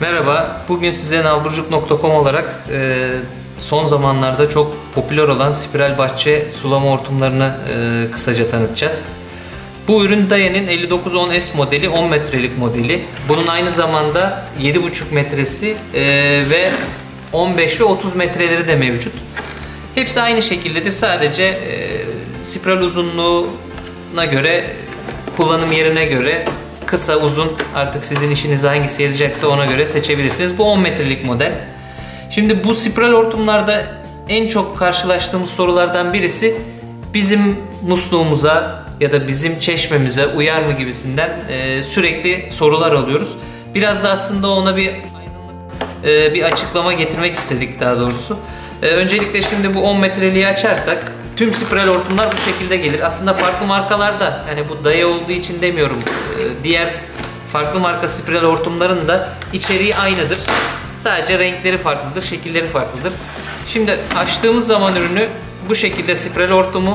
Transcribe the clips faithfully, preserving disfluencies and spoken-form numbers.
Merhaba, bugün size nalburcuk nokta com olarak e, son zamanlarda çok popüler olan spiral bahçe sulama hortumlarını e, kısaca tanıtacağız. Bu ürün Daye'nin elli dokuz on S modeli, on metrelik modeli. Bunun aynı zamanda yedi buçuk metresi e, ve on beş ve otuz metreleri de mevcut. Hepsi aynı şekildedir, sadece e, spiral uzunluğuna göre, kullanım yerine göre kısa, uzun, artık sizin işinize hangisi yarayacaksa ona göre seçebilirsiniz. Bu on metrelik model. Şimdi bu spiral hortumlarda en çok karşılaştığımız sorulardan birisi bizim musluğumuza ya da bizim çeşmemize uyar mı gibisinden e, sürekli sorular alıyoruz. Biraz da aslında ona bir e, bir açıklama getirmek istedik daha doğrusu. E, öncelikle şimdi bu on metreliği açarsak tüm spiral hortumlar bu şekilde gelir. Aslında farklı markalarda, yani bu Daye olduğu için demiyorum, diğer farklı marka spiral hortumların da içeriği aynıdır. Sadece renkleri farklıdır, şekilleri farklıdır. Şimdi açtığımız zaman ürünü bu şekilde spiral hortumu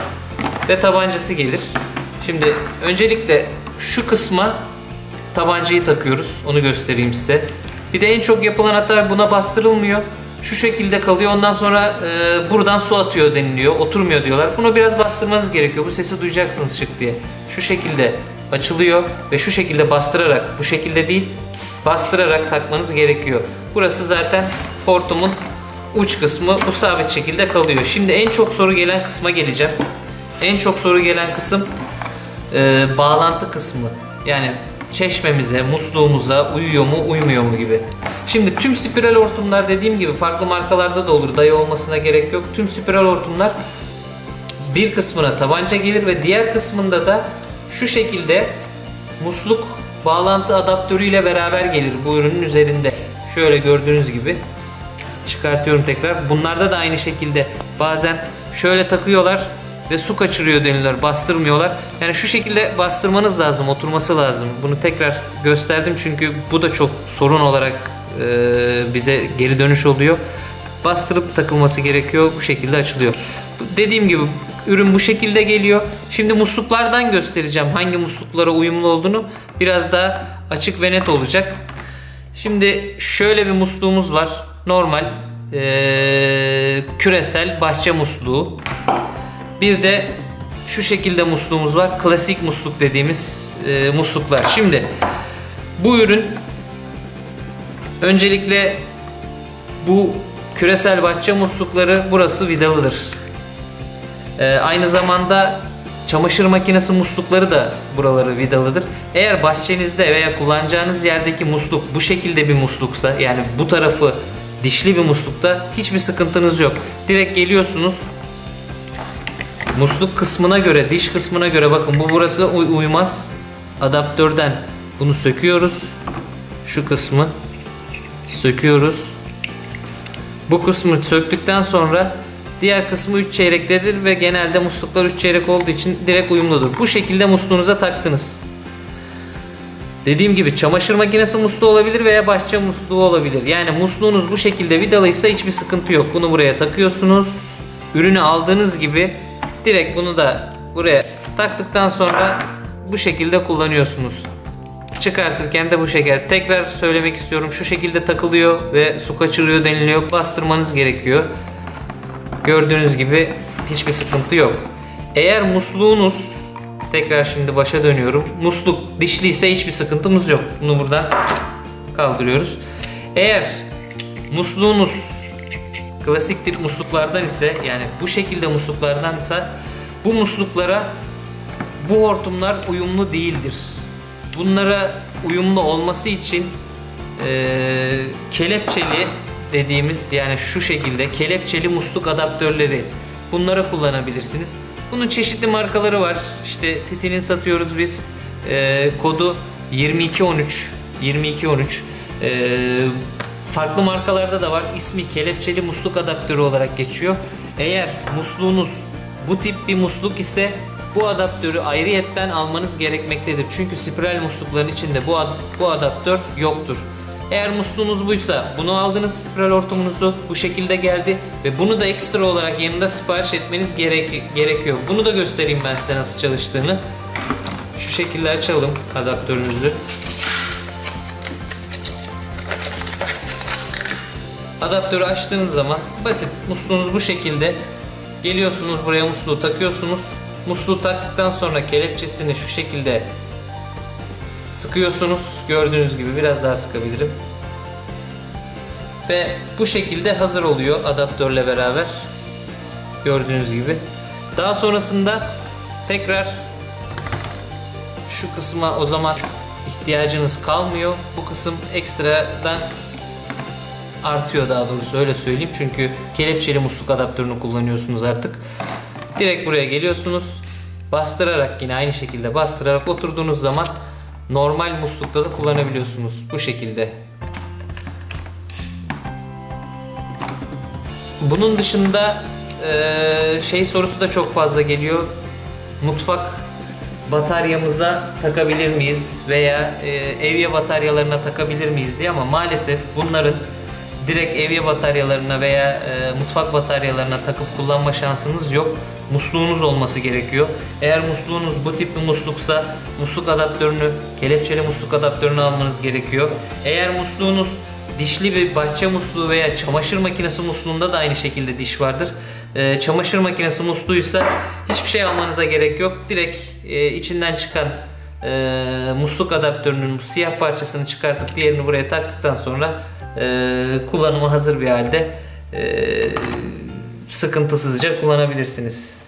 ve tabancası gelir. Şimdi öncelikle şu kısma tabancayı takıyoruz. Onu göstereyim size. Bir de en çok yapılan hata, buna bastırılmıyor. Şu şekilde kalıyor. Ondan sonra e, buradan su atıyor deniliyor. Oturmuyor diyorlar. Bunu biraz bastırmanız gerekiyor. Bu sesi duyacaksınız şık diye. Şu şekilde açılıyor ve şu şekilde bastırarak, bu şekilde değil, bastırarak takmanız gerekiyor. Burası zaten hortumun uç kısmı. Bu sabit şekilde kalıyor. Şimdi en çok soru gelen kısma geleceğim. En çok soru gelen kısım e, bağlantı kısmı. Yani çeşmemize, musluğumuza uyuyor mu, uymuyor mu gibi. Şimdi tüm spiral hortumlar, dediğim gibi farklı markalarda da olur, Daye olmasına gerek yok. Tüm spiral hortumlar bir kısmına tabanca gelir ve diğer kısmında da şu şekilde musluk bağlantı adaptörüyle beraber gelir bu ürünün üzerinde. Şöyle gördüğünüz gibi çıkartıyorum tekrar. Bunlarda da aynı şekilde bazen şöyle takıyorlar ve su kaçırıyor deniliyor, bastırmıyorlar. Yani şu şekilde bastırmanız lazım, oturması lazım. Bunu tekrar gösterdim çünkü bu da çok sorun olarak e, bize geri dönüş oluyor. Bastırıp takılması gerekiyor, bu şekilde açılıyor. Dediğim gibi ürün bu şekilde geliyor. Şimdi musluklardan göstereceğim hangi musluklara uyumlu olduğunu. Biraz daha açık ve net olacak. Şimdi şöyle bir musluğumuz var. Normal e, küresel bahçe musluğu. Bir de şu şekilde musluğumuz var. Klasik musluk dediğimiz e, musluklar. Şimdi bu ürün öncelikle bu küresel bahçe muslukları, burası vidalıdır. E, aynı zamanda çamaşır makinesi muslukları da buraları vidalıdır. Eğer bahçenizde veya kullanacağınız yerdeki musluk bu şekilde bir musluksa, yani bu tarafı dişli bir muslukta, hiçbir sıkıntınız yok. Direkt geliyorsunuz. Musluk kısmına göre, diş kısmına göre, bakın bu burası uy uymaz. Adaptörden bunu söküyoruz. Şu kısmı söküyoruz. Bu kısmı söktükten sonra diğer kısmı üç çeyrektedir ve genelde musluklar üç çeyrek olduğu için direkt uyumludur. Bu şekilde musluğunuza taktınız. Dediğim gibi çamaşır makinesi musluğu olabilir veya bahçe musluğu olabilir. Yani musluğunuz bu şekilde vidalıysa hiçbir sıkıntı yok. Bunu buraya takıyorsunuz. Ürünü aldığınız gibi direkt bunu da buraya taktıktan sonra bu şekilde kullanıyorsunuz. Çıkartırken de bu şekilde. Tekrar söylemek istiyorum. Şu şekilde takılıyor ve su kaçırıyor deniliyor. Bastırmanız gerekiyor. Gördüğünüz gibi hiçbir sıkıntı yok. Eğer musluğunuz, tekrar şimdi başa dönüyorum. Musluk dişliyse hiçbir sıkıntımız yok. Bunu buradan kaldırıyoruz. Eğer musluğunuz klasik tip musluklardan ise, yani bu şekilde musluklardansa, bu musluklara bu hortumlar uyumlu değildir. Bunlara uyumlu olması için e, kelepçeli dediğimiz, yani şu şekilde kelepçeli musluk adaptörleri, bunları kullanabilirsiniz. Bunun çeşitli markaları var. İşte Titi'nin satıyoruz biz. E, kodu yirmi iki on üç yirmi iki on üç. E, farklı markalarda da var. İsmi kelepçeli musluk adaptörü olarak geçiyor. Eğer musluğunuz bu tip bir musluk ise bu adaptörü ayrıyetten almanız gerekmektedir. Çünkü spiral muslukların içinde bu ad bu adaptör yoktur. Eğer musluğunuz buysa, bunu aldınız, spiral hortumunuzu bu şekilde geldi ve bunu da ekstra olarak yanında sipariş etmeniz gerek gerekiyor. Bunu da göstereyim ben size nasıl çalıştığını. Şu şekilde açalım adaptörümüzü. Adaptörü açtığınız zaman basit, musluğunuz bu şekilde. Geliyorsunuz buraya, musluğu takıyorsunuz. Musluğu taktıktan sonra kelepçesini şu şekilde sıkıyorsunuz. Gördüğünüz gibi biraz daha sıkabilirim. Ve bu şekilde hazır oluyor adaptörle beraber. Gördüğünüz gibi. Daha sonrasında tekrar şu kısma o zaman ihtiyacınız kalmıyor. Bu kısım ekstradan artıyor, daha doğrusu öyle söyleyeyim. Çünkü kelepçeli musluk adaptörünü kullanıyorsunuz artık. Direkt buraya geliyorsunuz. Bastırarak, yine aynı şekilde bastırarak oturduğunuz zaman normal muslukta da kullanabiliyorsunuz. Bu şekilde. Bunun dışında şey sorusu da çok fazla geliyor. Mutfak bataryamıza takabilir miyiz veya evye bataryalarına takabilir miyiz diye, ama maalesef bunların direkt evye bataryalarına veya mutfak bataryalarına takıp kullanma şansınız yok. Musluğunuz olması gerekiyor. Eğer musluğunuz bu tip bir musluksa musluk adaptörünü, kelepçeli musluk adaptörünü almanız gerekiyor. Eğer musluğunuz dişli bir bahçe musluğu veya çamaşır makinesi musluğunda da aynı şekilde diş vardır. Ee, çamaşır makinesi musluğuysa hiçbir şey almanıza gerek yok. Direkt e, içinden çıkan e, musluk adaptörünün bu siyah parçasını çıkartıp diğerini buraya taktıktan sonra e, kullanıma hazır bir halde e, sıkıntısızca kullanabilirsiniz.